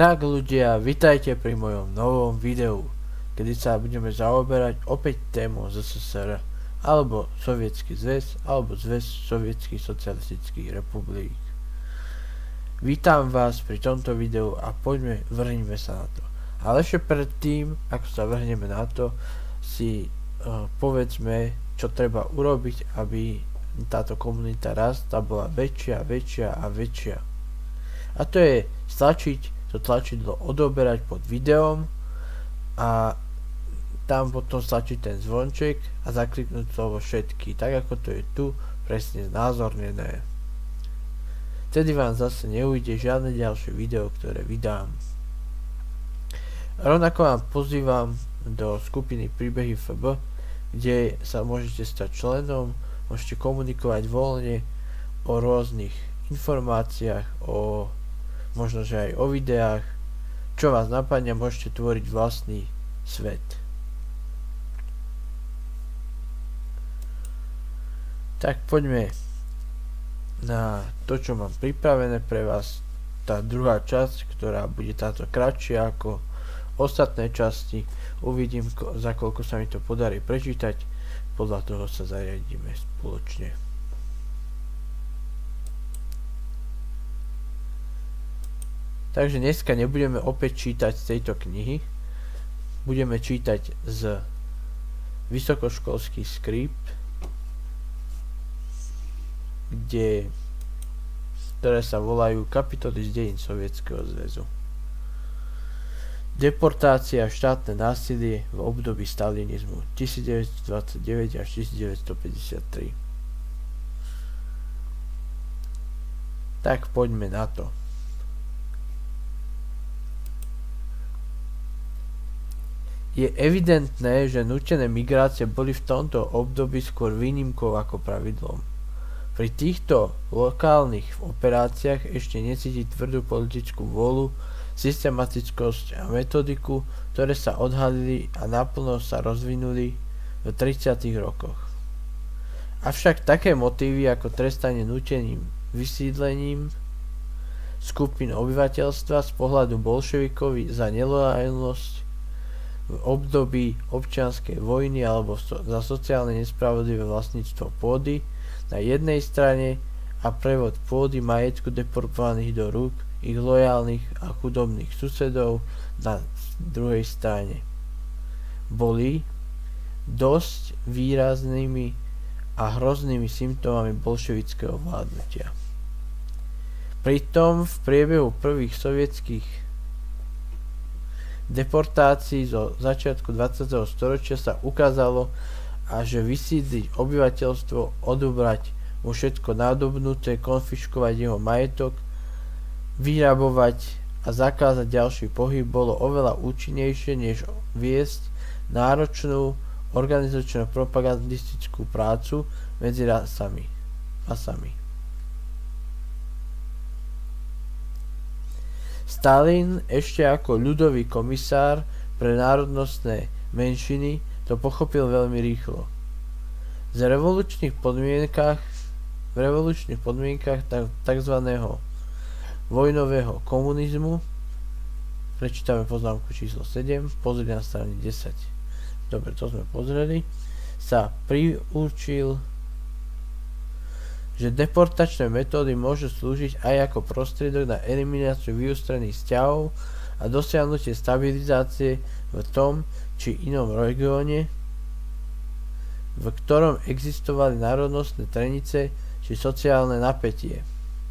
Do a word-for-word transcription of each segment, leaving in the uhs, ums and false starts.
Tak ľudia, vitajte pri mojom novom videu, kedy sa budeme zaoberať opäť tému es es es er, alebo Sovietsky zväz, alebo Zväz sovietských socialistických republik. Vítam vás pri tomto videu a poďme, vrhneme sa na to. Ale ešte predtým, ako sa vrhneme na to, si uh, povedzme, čo treba urobiť, aby táto komunita rastla bola väčšia, väčšia a väčšia. A to je stlačiť to tlačidlo odoberať pod videom a tam potom stlačiť ten zvonček a zakliknúť slovo všetky, tak ako to je tu presne znázornené. Vtedy vám zase neujde žiadne ďalšie video, ktoré vydám. Rovnako vám pozývam do skupiny Príbehy ef bé, kde sa môžete stať členom, môžete komunikovať voľne o rôznych informáciách, o možno, že aj o videách, čo vás napadne, môžete tvoriť vlastný svet. Tak poďme na to, čo mám pripravené pre vás, tá druhá časť, ktorá bude táto kratšia ako ostatné časti. Uvidím, za koľko sa mi to podarí prečítať, podľa toho sa zariadíme spoločne. Takže dneska nebudeme opäť čítať z tejto knihy, budeme čítať z vysokoškolských skript, kde, ktoré sa volajú Kapitoly z dejín Sovietskeho zväzu. Deportácia a štátne násilie v období stalinizmu devätnásťstodvadsaťdeväť až devätnásťstopäťdesiattri. Tak poďme na to. Je evidentné, že nútené migrácie boli v tomto období skôr výnimkou ako pravidlom. Pri týchto lokálnych operáciách ešte necítiť tvrdú politickú vôľu, systematickosť a metodiku, ktoré sa odhalili a naplno sa rozvinuli v tridsiatych rokoch. Avšak také motívy ako trestanie núteným vysídlením skupín obyvateľstva z pohľadu bolševikov za nelojálnosť v období občianskej vojny alebo so, za sociálne nespravodlivé vlastníctvo pôdy na jednej strane a prevod pôdy majetku deportovaných do rúk ich lojálnych a chudobných susedov na druhej strane boli dosť výraznými a hroznými symptómami bolševického vládnutia. Pritom v priebehu prvých sovietských deportácií zo začiatku dvadsiateho storočia sa ukázalo, a že vysídliť obyvateľstvo, odobrať mu všetko nadobnuté, konfiškovať jeho majetok, vyrabovať a zakázať ďalší pohyb bolo oveľa účinnejšie, než viesť náročnú organizačno-propagandistickú prácu medzi rasami. rasami. Stalin ešte ako ľudový komisár pre národnostné menšiny to pochopil veľmi rýchlo. Z revolučných podmienkach, v revolučných podmienkach tzv. Vojnového komunizmu, prečítame poznámku číslo sedem, pozrieť na strane desať. Dobre, to sme pozreli. Sa priučil, že deportačné metódy môžu slúžiť aj ako prostriedok na elimináciu vyústrených vzťahov a dosiahnutie stabilizácie v tom či inom regióne, v ktorom existovali národnostné trenice či sociálne napätie.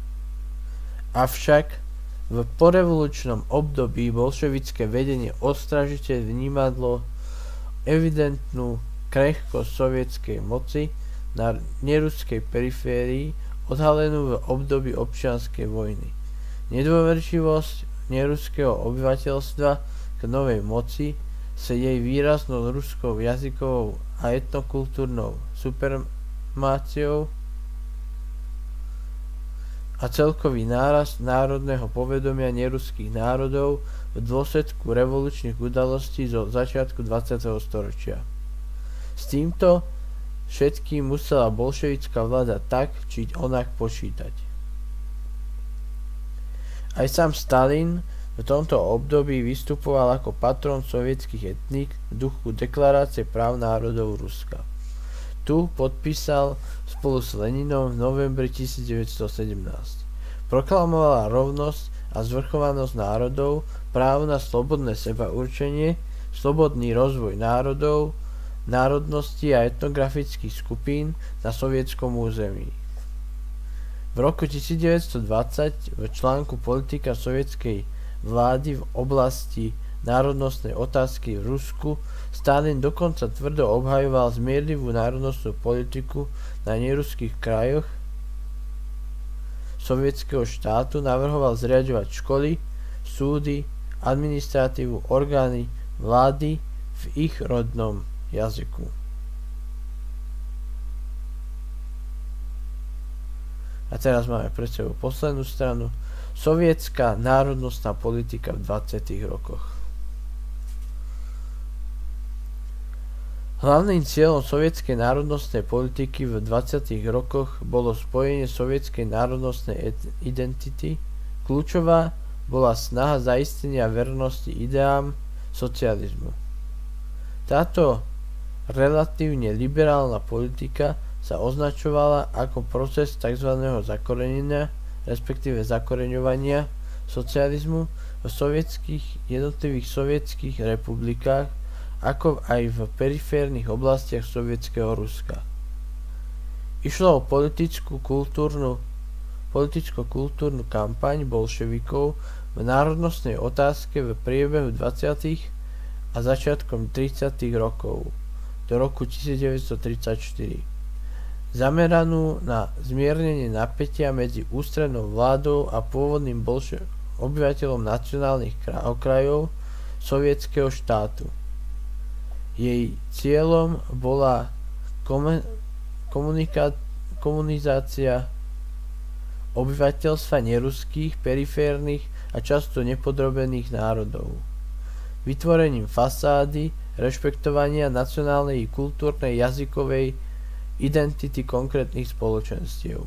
Avšak v porevolučnom období bolševické vedenie ostražite vnímadlo evidentnú krehkosť sovietskej moci na neruskej periférii odhalenú v období občianskej vojny. Nedôverčivosť neruského obyvateľstva k novej moci sa jej výraznou ruskou jazykovou a etnokultúrnou supremaciou a celkový nárast národného povedomia neruských národov v dôsledku revolučných udalostí zo začiatku dvadsiateho storočia. S týmto všetkým musela bolševická vláda tak či onak počítať. Aj sám Stalin V tomto období vystupoval ako patrón sovietských etník v duchu Deklarácie práv národov Ruska. Tu podpísal spolu s Leninom v novembri devätnásťstosedemnásť. Proklamovala rovnosť a zvrchovanosť národov, právo na slobodné sebaurčenie, slobodný rozvoj národov, národností a etnografických skupín na sovietskom území. V roku devätnásťstodvadsať v článku Politika sovietskej vlády v oblasti národnostnej otázky v Rusku Stalin dokonca tvrdo obhajoval zmierlivú národnostnú politiku na neruských krajoch sovietskeho štátu, navrhoval zriaďovať školy, súdy, administratívu, orgány vlády v ich rodnom jazyku. A teraz máme pred sebou poslednú stranu. Sovietská národnostná politika v dvadsiatych rokoch. Hlavným cieľom sovietskej národnostnej politiky v dvadsiatych rokoch bolo spojenie sovietskej národnostnej identity. Kľúčová bola snaha zaistenia vernosti ideám socializmu. Táto relatívne liberálna politika sa označovala ako proces tzv. Zakorenenia, respektíve zakoreňovania socializmu v sovietských, jednotlivých sovietských republikách, ako aj v periférnych oblastiach sovietskeho Ruska. Išlo o politickú kultúrnu, politicko-kultúrnu kampaň bolševikov v národnostnej otázke v priebehu dvadsiatych a začiatkom tridsiatych rokov do roku devätnásťstotridsaťštyri. Zameranú na zmiernenie napätia medzi ústrednou vládou a pôvodným bolše- obyvateľom nacionálnych okrajov sovietskeho štátu. Jej cieľom bola komun- komunika- komunizácia obyvateľstva neruských, periférnych a často nepodrobených národov. Vytvorením fasády rešpektovania nacionálnej, kultúrnej, jazykovej identity konkrétnych spoločenstiev.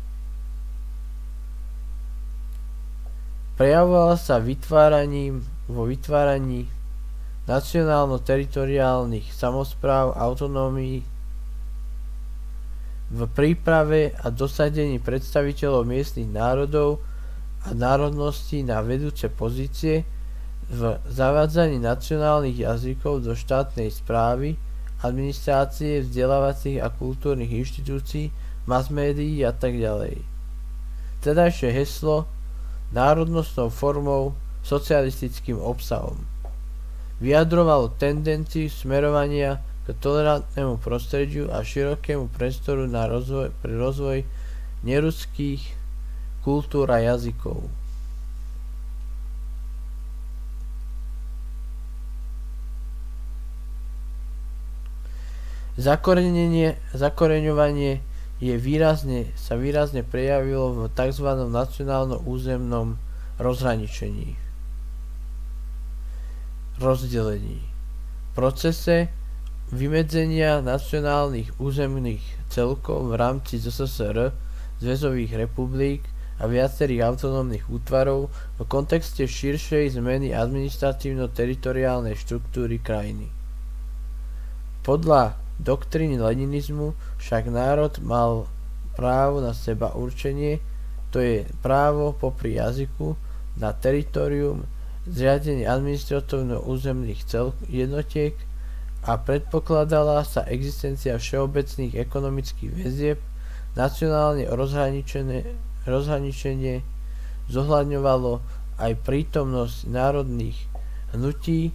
Prejavovala sa vytváraním vo vytváraní nacionálno-teritoriálnych samospráv, autonómií, v príprave a dosadení predstaviteľov miestnych národov a národností na vedúce pozície, v zavádzaní nacionálnych jazykov do štátnej správy, administrácie, vzdelávacích a kultúrnych inštitúcií, mass médií a tak ďalej. Tedajšie heslo národnostnou formou, socialistickým obsahom vyjadrovalo tendenciu smerovania k tolerantnému prostrediu a širokému priestoru na rozvoj, pre rozvoj neruských kultúr a jazykov. Zakoreňovanie, zakoreňovanie je výrazne, sa výrazne prejavilo v tzv. Nacionálno-územnom rozhraničení, rozdelení, procese vymedzenia nacionálnych územných celkov v rámci zet es es er, zväzových republik a viacerých autonómnych útvarov v kontexte širšej zmeny administratívno-teritoriálnej štruktúry krajiny. Podľa doktríny leninizmu však národ mal právo na seba určenie, to je právo popri jazyku na teritorium, zriadenie administratívno-územných jednotiek a predpokladala sa existencia všeobecných ekonomických väzieb. Nacionálne rozhraničenie zohľadňovalo aj prítomnosť národných hnutí,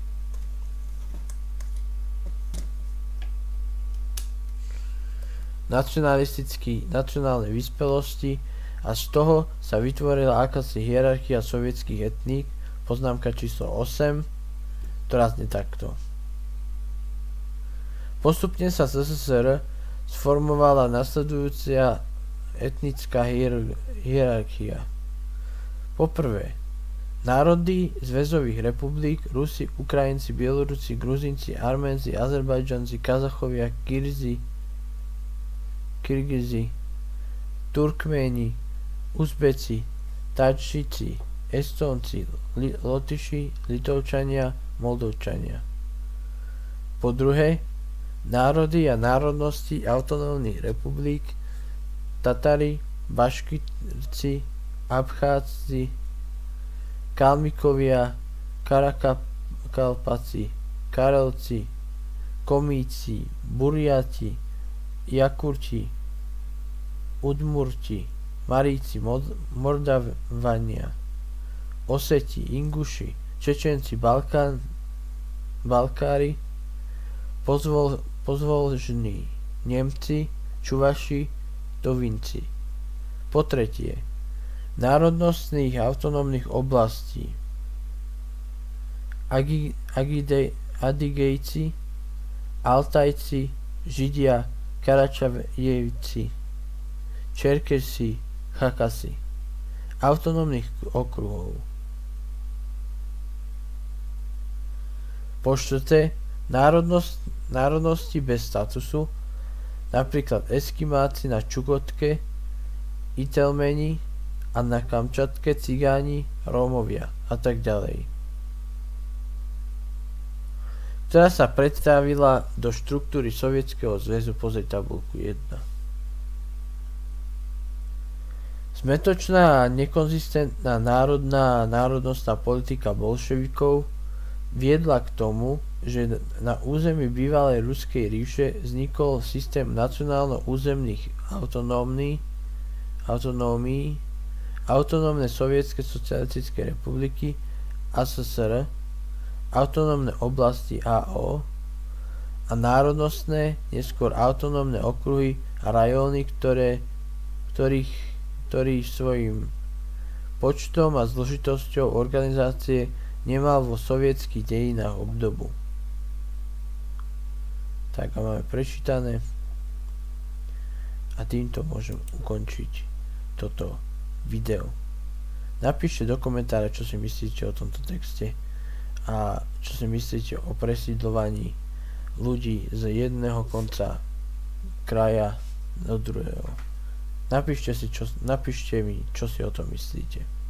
nacionálnej vyspelosti a z toho sa vytvorila akási hierarchia sovietských etník, poznámka číslo osem, ktorá znie takto. Postupne sa z es es er sformovala nasledujúca etnická hier- hierarchia. Poprvé, národy zväzových republik, Rusi, Ukrajinci, Bielorusi, Gruzinci, Arménci, Azerbajdžanci, Kazachovia, Kirzi, Kyrgyzi, Turkméni, Uzbeci, Tadžici, Estónci, Li- Lotyši, Litovčania, Moldovčania. Po druhé, národy a národnosti autonómnych republik Tatari, Baškirci, Abcházci, Kalmikovia, Karakalpaci, Karelci, Komíci, Buriati, Jakurti, Udmurti, Maríci, Mod- Mordavania, Oseti, Inguši, Čečenci, Balkán, Balkári, pozvol, pozvolžní, Nemci, Čuvaši, Dovinci. Po tretie, národnostných autonómnych oblastí Agi, Agide, Adigejci, Altajci, Židia, Karačavjevci, Čerkesi, Chakasi. Autonómnych okruhov. Po štvrté, národnosť, národnosti bez statusu, napríklad Eskimáci na Čukotke, Itelmeni a na Kamčatke Cigáni, Rómovia a tak ďalej, ktorá sa predstavila do štruktúry Sovietskeho zväzu. Pozri tabuľku jedna. Zmätočná a nekonzistentná národná a národnostná politika bolševikov viedla k tomu, že na území bývalej Ruskej ríše vznikol systém nacionálno-územných autonómií, autonómií, autonómne sovietske socialistické republiky á es es er, autonómne oblasti á ó a národnostné, neskôr autonómne okruhy a rajóny, ktoré, ktorých, ktorých svojím počtom a zložitosťou organizácie nemal vo sovietských dejinách obdobu. Tak a máme prečítané a týmto môžem ukončiť toto video. Napíšte do komentára, čo si myslíte o tomto texte a čo si myslíte o presídľovaní ľudí z jedného konca kraja do druhého. Napíšte, si, čo, napíšte mi, čo si o tom myslíte.